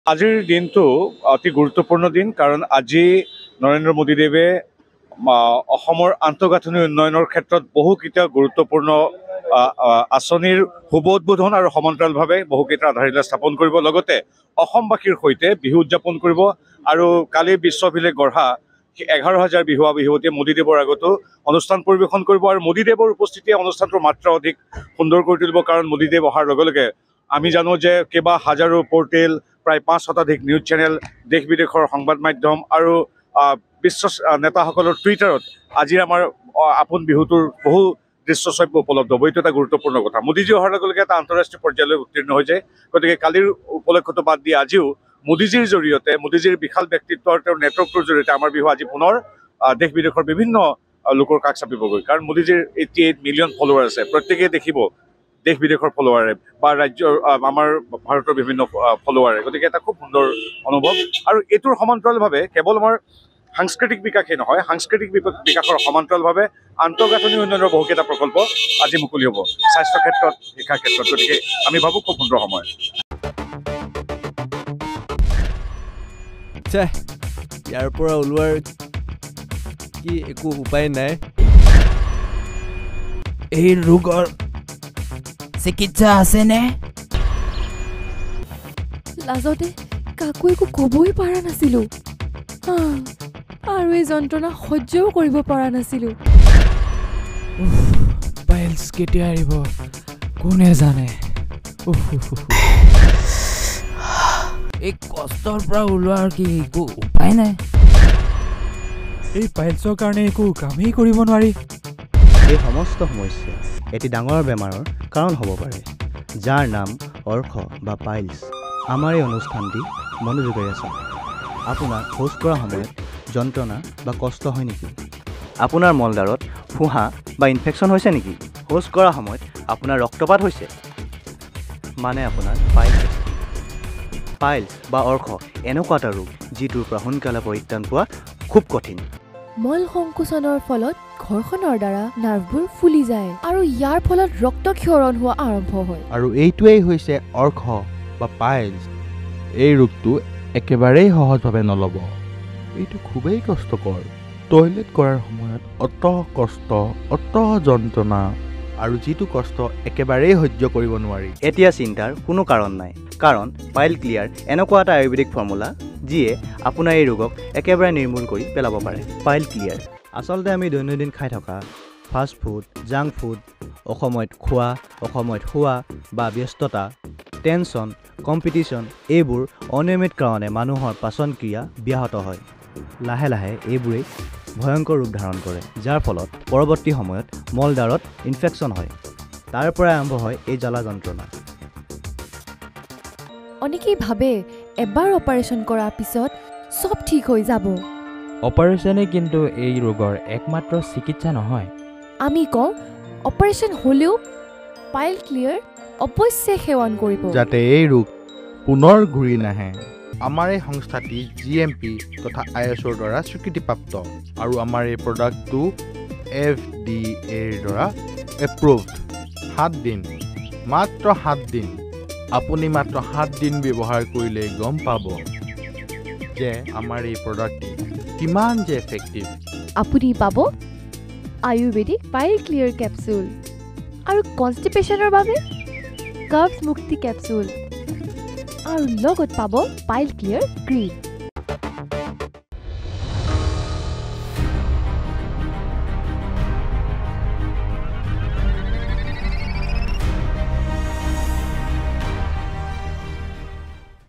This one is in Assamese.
আজিৰ দিনটো অতি গুৰুত্বপূৰ্ণ দিন কাৰণ আজি নৰেন্দ্ৰ মোদীদেৱে অসমৰ আন্তঃগাঁথনি উন্নয়নৰ ক্ষেত্ৰত বহুকেইটা গুৰুত্বপূৰ্ণ আঁচনিৰ শুভ উদ্বোধন আৰু সমান্তৰালভাৱে বহুকেইটা আধাৰশিলা স্থাপন কৰিব লগতে অসমবাসীৰ সৈতে বিহু উদযাপন কৰিব আৰু কালি বিশ্বভিলে গঢ়া 11,000 বিহুৱা বিহুৱতীয়ে মোদীদেৱৰ আগতো অনুষ্ঠান পৰিৱেশন কৰিব আৰু মোদীদেৱৰ উপস্থিতিয়ে অনুষ্ঠানটোৰ মাত্ৰা অধিক সুন্দৰ কৰি তুলিব কাৰণ মোদীদেৱ অহাৰ লগে লগে আমি জানো যে কেইবা হাজাৰো পৰ্টেল প্ৰায় 5 শতাধিক নিউজ চেনেল দেশ বিদেশৰ সংবাদ মাধ্যম আৰু বিশ্ব নেতাসকলৰ টুইটাৰত আজিৰ আমাৰ আপোন বিহুটোৰ বহু দৃশ্যশ্ৰব্য উপলব্ধ হ'ব। এইটো এটা গুৰুত্বপূৰ্ণ কথা। মোদীজী অহাৰ লগে লগে এটা আন্তঃৰাষ্ট্ৰীয় পৰ্যায়লৈ উত্তীৰ্ণ হৈ যায়। গতিকে কালিৰ উপলক্ষটো বাদ দি আজিও মোদীজীৰ জৰিয়তে মোদীজীৰ বিশাল ব্যক্তিত্বৰ তেওঁৰ নেতৃত্বৰ জৰিয়তে আমাৰ বিহু আজি পুনৰ দেশ বিদেশৰ বিভিন্ন লোকৰ কাষ চাপিবগৈ কাৰণ মোদীজীৰ 88 মিলিয়ন ফলোৱাৰ আছে। প্ৰত্যেকেই দেখিব দেশ বিদেশৰ ফলোৱাৰে বা ৰাজ্যৰ আমাৰ ভাৰতৰ বিভিন্ন ফলোৱাৰে। গতিকে এটা খুব সুন্দৰ অনুভৱ আৰু এইটোৰ সমান্তৰালভাৱে কেৱল আমাৰ সাংস্কৃতিক বিকাশেই নহয়, সাংস্কৃতিক বিকাশৰ সমান্তৰালভাৱে আন্তঃগাঁথনি উন্নয়নৰ বহুকেইটা প্ৰকল্প আজি মুকলি হ'ব স্বাস্থ্য ক্ষেত্ৰত, শিক্ষা ক্ষেত্ৰত। গতিকে আমি ভাবোঁ খুব সুন্দৰ সময়। ইয়াৰ পৰা ওলোৱাৰ কি একো উপায় নাই। এই ৰোগৰ চিকিৎসা আছেনে? লাজতে কাকো একো ক'বই পৰা নাছিলোঁ আৰু এই যন্ত্ৰণা সহ্যও কৰিব পৰা নাছিলোঁ। পাইলছ কেতিয়া আহিব কোনে জানে। এই কষ্টৰ পৰা ওলোৱাৰ কি একো উপায় নাই? এই পাইলছৰ কাৰণে একো কামেই কৰিব নোৱাৰি। এই সমস্ত সমস্যা এটি ডাঙৰ বেমাৰৰ কাৰণ হ'ব পাৰে যাৰ নাম অৰ্শ বা পাইলছ। আমাৰ এই অনুষ্ঠানটি মনোযোগেৰে চাওক। আপোনাৰ শৌচ কৰাৰ সময়ত যন্ত্ৰণা বা কষ্ট হয় নেকি? আপোনাৰ মলদাৰত ফুঁহা বা ইনফেকশ্যন হৈছে নেকি? শৌচ কৰাৰ সময়ত আপোনাৰ ৰক্তপাত হৈছে মানে আপোনাৰ পাইলছ। পাইলছ বা অৰ্শ এনেকুৱা এটা ৰোগ যিটোৰ পৰা সোনকালে পৰিত্ৰাণ পোৱা খুব কঠিন। মল সংকোচনৰ ফলত ঘৰখনৰ দ্বাৰা নাৰ্ভবোৰ ফুলি যায় আৰু ইয়াৰ ফলত ৰক্তক্ষৰণ হোৱা আৰম্ভ হয়। আৰু এইটোৱেই হৈছে অৰ্শ বা পাইলছ। এই ৰোগটো একেবাৰেই সহজভাৱে নল'ব। এইটো খুবেই কষ্টকৰ। টয়লেট কৰাৰ সময়ত অত কষ্ট, অত যন্ত্ৰণা আৰু যিটো কষ্ট একেবাৰেই সহ্য কৰিব নোৱাৰি। এতিয়া চিন্তাৰ কোনো কাৰণ নাই কাৰণ পাইল ক্লিয়াৰ এনেকুৱা এটা আয়ুৰ্বেদিক ফৰ্মুলা যিয়ে আপোনাৰ এই ৰোগক একেবাৰে নিৰ্মূল কৰি পেলাব পাৰে। পাইল ক্লিয়াৰ আচলতে আমি দৈনন্দিন খাই থকা ফাষ্ট ফুড, জাংক ফুড, অসময়ত খোৱা, অসময়ত শোৱা বা ব্যস্ততা, টেনশ্যন, কম্পিটিশ্যন এইবোৰ অনিয়মিত কাৰণে মানুহৰ পাচন ক্ৰিয়া ব্যাহত হয়। লাহে লাহে এইবোৰেই ভয়ংকৰ ৰূপ ধাৰণ কৰে যাৰ ফলত পৰৱৰ্তী সময়ত মলদাৰত ইনফেকশ্যন হয়। তাৰ পৰাই আৰম্ভ হয় এই জ্বালা যন্ত্ৰণা। অনেকেই ভাবে এবাৰ অপাৰেশ্যন কৰাৰ পিছত চব ঠিক হৈ যাব। অপাৰেশ্যনে কিন্তু এই ৰোগৰ একমাত্ৰ চিকিৎসা নহয়। আমি কওঁ অপাৰেশ্যন হ'লেও পাইল ক্লিয়াৰ অৱশ্যে সেৱন কৰিব যাতে এই ৰোগ পুনৰ ঘূৰি নাহে। আমাৰ এই সংস্থাটি GMP তথা ISOৰ দ্বাৰা স্বীকৃতিপ্ৰাপ্ত আৰু আমাৰ এই প্ৰডাক্টটো FDAৰ দ্বাৰা এপ্ৰুভড। 7 দিন, মাত্ৰ 7 দিন। আপুনি মাত্ৰ 7 দিন ব্যৱহাৰ কৰিলে গম পাব যে আমাৰ এই প্ৰডাক্টটি কিমান যে এফেক্টিভ। আপুনি পাব আয়ুৰ্বেদিক পাইল ক্লিয়াৰ কেপচুল আৰু কনষ্টিপেশ্যনৰ বাবে কাৰ্বছ মুক্তি কেপচুল আৰু লগত পাব পাইল ক্লিয়াৰ ক্ৰীম।